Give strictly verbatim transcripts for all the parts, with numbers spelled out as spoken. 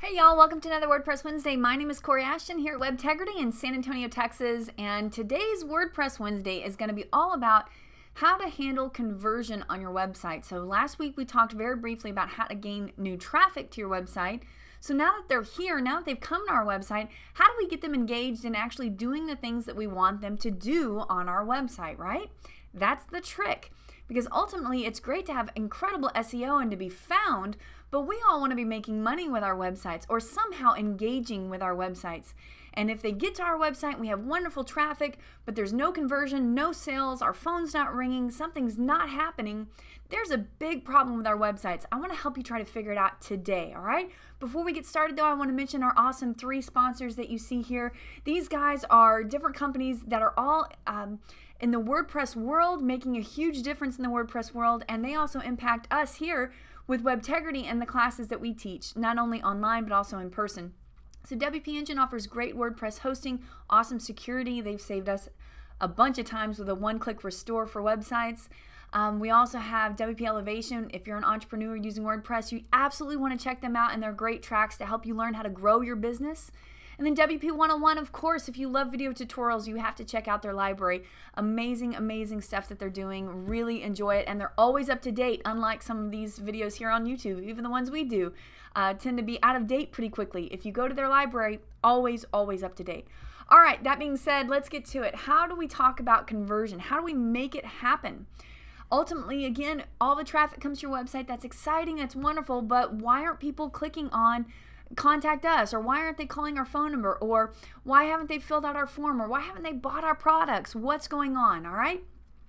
Hey y'all, welcome to another WordPress Wednesday. My name is Kori Ashton here at WebTegrity in San Antonio, Texas, and today's WordPress Wednesday is going to be all about how to handle conversion on your website. So last week we talked very briefly about how to gain new traffic to your website. So now that they're here, now that they've come to our website, how do we get them engaged in actually doing the things that we want them to do on our website, right? That's the trick. Because ultimately, it's great to have incredible S E O and to be found, but we all want to be making money with our websites or somehow engaging with our websites. And if they get to our website, we have wonderful traffic, but there's no conversion, no sales, our phone's not ringing, something's not happening, there's a big problem with our websites. I want to help you try to figure it out today, all right? Before we get started, though, I want to mention our awesome three sponsors that you see here. These guys are different companies that are all um, in the WordPress world, making a huge difference in the WordPress world, and they also impact us here with WebTegrity and the classes that we teach, not only online but also in person. So W P Engine offers great WordPress hosting, awesome security. They've saved us a bunch of times with a one-click restore for websites. Um, we also have W P Elevation. If you're an entrepreneur using WordPress, you absolutely want to check them out, and they're great tracks to help you learn how to grow your business. And then W P one oh one, of course, if you love video tutorials, you have to check out their library. Amazing, amazing stuff that they're doing. Really enjoy it, and they're always up to date, unlike some of these videos here on YouTube. Even the ones we do uh, tend to be out of date pretty quickly. If you go to their library, always, always up to date. All right, that being said, let's get to it. How do we talk about conversion? How do we make it happen? Ultimately, again, all the traffic comes to your website. That's exciting, that's wonderful, but why aren't people clicking on contact us, or why aren't they calling our phone number, or why haven't they filled out our form, or why haven't they bought our products? What's going on? All right,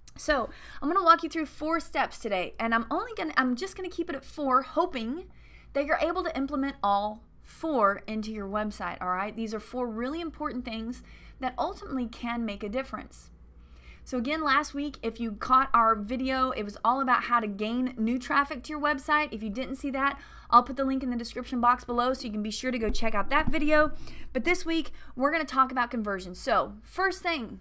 so I'm going to walk you through four steps today, and I'm only going to I'm just going to keep it at four, hoping that you're able to implement all four into your website. All right, these are four really important things that ultimately can make a difference. So again, last week, if you caught our video, it was all about how to gain new traffic to your website. If you didn't see that, I'll put the link in the description box below so you can be sure to go check out that video. But this week, we're going to talk about conversion. So first thing,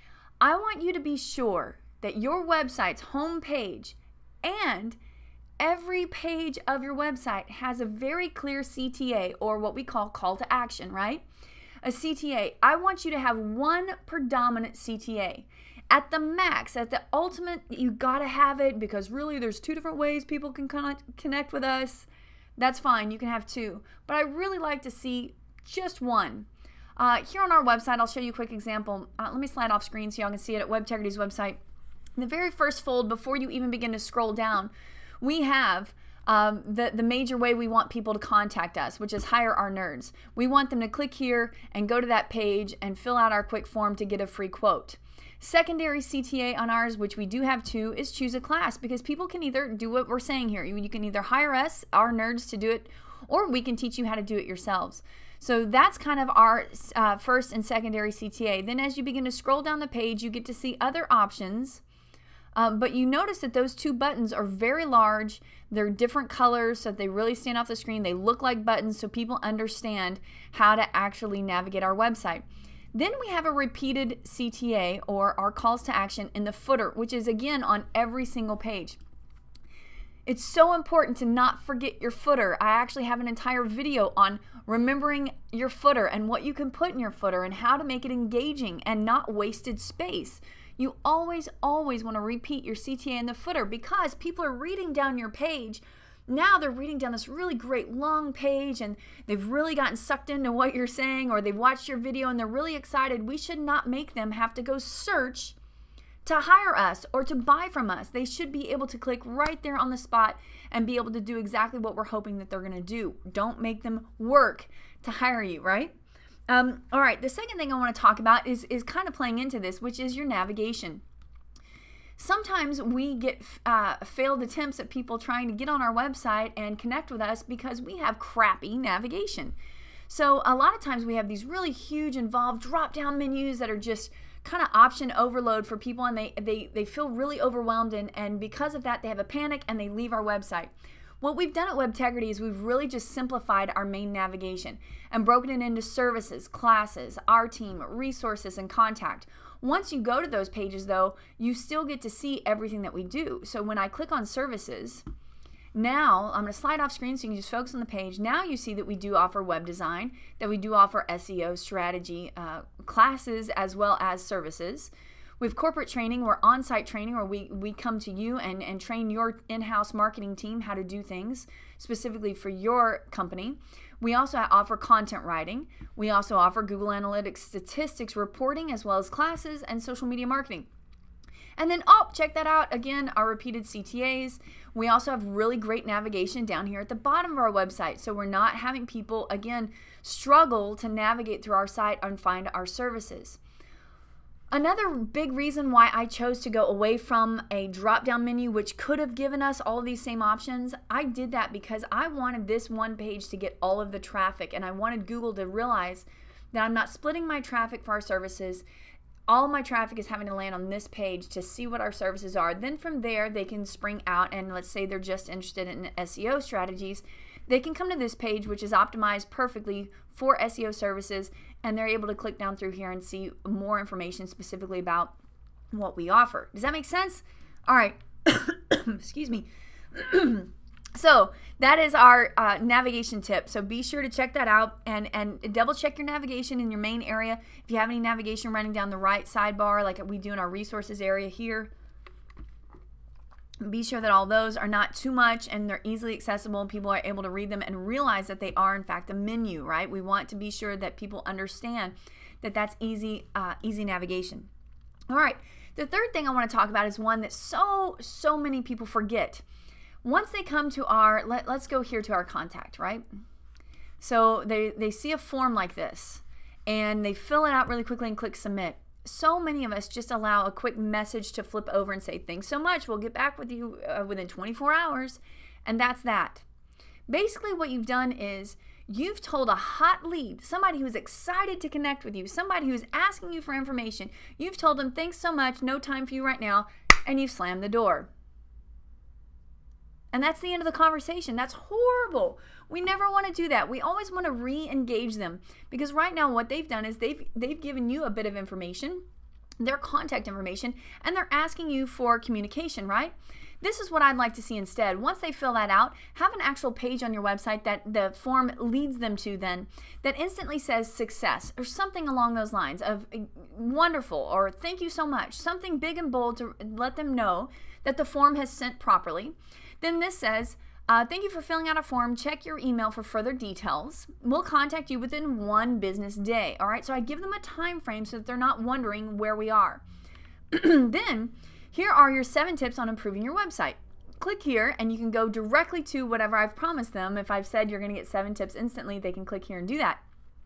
I want you to be sure that your website's home page and every page of your website has a very clear C T A, or what we call call to action, right? A C T A. I want you to have one predominant C T A. At the max, at the ultimate, you gotta have it, because really there's two different ways people can connect with us. That's fine, you can have two. But I really like to see just one. Uh, here on our website, I'll show you a quick example. Uh, let me slide off screen so y'all can see it at WebTegrity's website. In the very first fold, before you even begin to scroll down, we have um, the, the major way we want people to contact us, which is hire our nerds. We want them to click here and go to that page and fill out our quick form to get a free quote. Secondary C T A on ours, which we do have two, is choose a class, because people can either do what we're saying here. You, you can either hire us, our nerds, to do it, or we can teach you how to do it yourselves. So that's kind of our uh, first and secondary C T A. Then as you begin to scroll down the page, you get to see other options. Um, but you notice that those two buttons are very large. They're different colors, so that they really stand off the screen. They look like buttons, so people understand how to actually navigate our website. Then we have a repeated C T A, or our calls to action, in the footer, which is again on every single page. It's so important to not forget your footer. I actually have an entire video on remembering your footer and what you can put in your footer and how to make it engaging and not wasted space. You always, always want to repeat your C T A in the footer, because people are reading down your page. Now they're reading down this really great long page, and they've really gotten sucked into what you're saying, or they've watched your video and they're really excited. We should not make them have to go search to hire us or to buy from us. They should be able to click right there on the spot and be able to do exactly what we're hoping that they're going to do. Don't make them work to hire you, right? Um, all right, the second thing I want to talk about is, is kind of playing into this, which is your navigation. Sometimes we get uh, failed attempts at people trying to get on our website and connect with us because we have crappy navigation. So a lot of times we have these really huge involved drop-down menus that are just kind of option overload for people, and they, they, they feel really overwhelmed, and, and because of that they have a panic and they leave our website. What we've done at WebTegrity is we've really just simplified our main navigation and broken it into services, classes, our team, resources, and contact. Once you go to those pages, though, you still get to see everything that we do. So when I click on services Now, I'm going to slide off screen so you can just focus on the page. Now you see that we do offer web design, that we do offer S E O strategy uh, classes as well as services. We have corporate training, or on-site training, where we, we come to you and, and train your in-house marketing team how to do things specifically for your company. We also offer content writing. We also offer Google Analytics statistics reporting, as well as classes and social media marketing. And then, oh, check that out. Again, our repeated C T As. We also have really great navigation down here at the bottom of our website. So we're not having people, again, struggle to navigate through our site and find our services. Another big reason why I chose to go away from a drop-down menu, which could have given us all of these same options, I did that because I wanted this one page to get all of the traffic, and I wanted Google to realize that I'm not splitting my traffic for our services. All my traffic is having to land on this page to see what our services are. Then from there, they can spring out, and let's say they're just interested in S E O strategies. They can come to this page, which is optimized perfectly for S E O services, and they're able to click down through here and see more information specifically about what we offer. Does that make sense? All right. Excuse me. So that is our uh, navigation tip. So be sure to check that out and, and double check your navigation in your main area. If you have any navigation running down the right sidebar like we do in our resources area here, be sure that all those are not too much and they're easily accessible. People are able to read them and realize that they are in fact a menu, right? We want to be sure that people understand that that's easy, uh, easy navigation. All right, the third thing I want to talk about is one that so, so many people forget. Once they come to our, let, let's go here to our contact, right? So they, they see a form like this and they fill it out really quickly and click submit. So many of us just allow a quick message to flip over and say, thanks so much, we'll get back with you uh, within twenty-four hours, and that's that. Basically what you've done is you've told a hot lead, somebody who's excited to connect with you, somebody who's asking you for information, you've told them, thanks so much, no time for you right now, and you've slammed the door. And that's the end of the conversation. That's horrible. We never want to do that. We always want to re-engage them, because right now what they've done is they've they've given you a bit of information, their contact information, and they're asking you for communication, right? This is what I'd like to see instead. Once they fill that out, have an actual page on your website that the form leads them to then that instantly says success or something along those lines of wonderful or thank you so much, something big and bold to let them know that the form has sent properly. Then this says, uh, thank you for filling out a form. Check your email for further details. We'll contact you within one business day. All right, so I give them a time frame so that they're not wondering where we are. Then here are your seven tips on improving your website. Click here and you can go directly to whatever I've promised them. If I've said you're going to get seven tips instantly, they can click here and do that.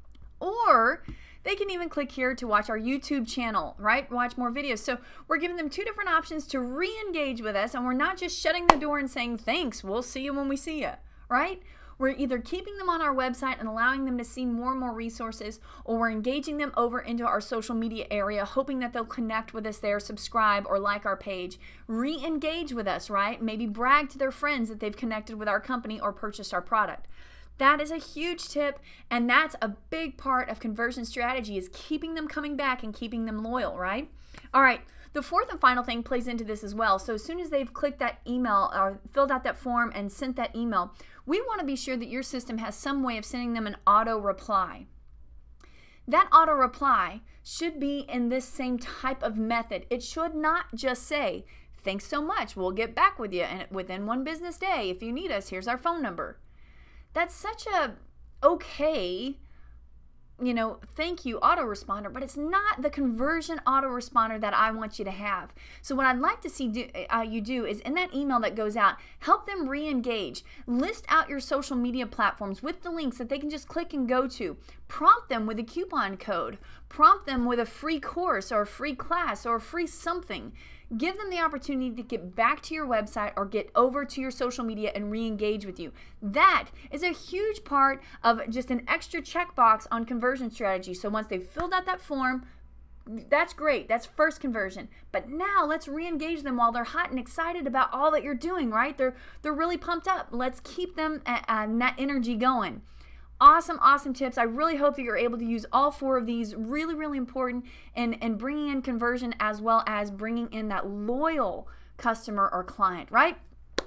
Or they can even click here to watch our YouTube channel, right? Watch more videos. So we're giving them two different options to re-engage with us, and we're not just shutting the door and saying, thanks, we'll see you when we see you, right? We're either keeping them on our website and allowing them to see more and more resources, or we're engaging them over into our social media area, hoping that they'll connect with us there, subscribe, or like our page, re-engage with us, right? Maybe brag to their friends that they've connected with our company or purchased our product. That is a huge tip, and that's a big part of conversion strategy, is keeping them coming back and keeping them loyal, right? All right, the fourth and final thing plays into this as well. So as soon as they've clicked that email or filled out that form and sent that email, we want to be sure that your system has some way of sending them an auto reply. That auto reply should be in this same type of method. It should not just say, thanks so much, we'll get back with you and within one business day. If you need us, here's our phone number. That's such a okay, you know, thank you autoresponder, but it's not the conversion autoresponder that I want you to have. So what I'd like to see do, uh, you do is in that email that goes out, help them re-engage. List out your social media platforms with the links that they can just click and go to. Prompt them with a coupon code. Prompt them with a free course or a free class or a free something. Give them the opportunity to get back to your website or get over to your social media and re-engage with you. That is a huge part of just an extra checkbox on conversion strategy. So once they've filled out that form, that's great. That's first conversion. But now let's re-engage them while they're hot and excited about all that you're doing, right? They're, they're really pumped up. Let's keep them at, uh, that energy going. Awesome, awesome tips. I really hope that you're able to use all four of these. Really, really important in, in bringing in conversion as well as bringing in that loyal customer or client, right?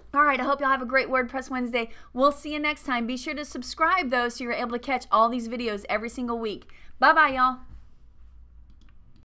All right, I hope y'all have a great WordPress Wednesday. We'll see you next time. Be sure to subscribe, though, so you're able to catch all these videos every single week. Bye-bye, y'all.